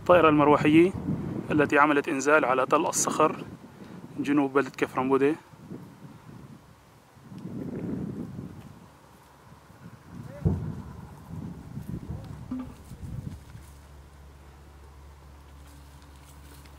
الطائرة المروحية التي عملت إنزال على تل الصخر جنوب بلدة كفرنبودة.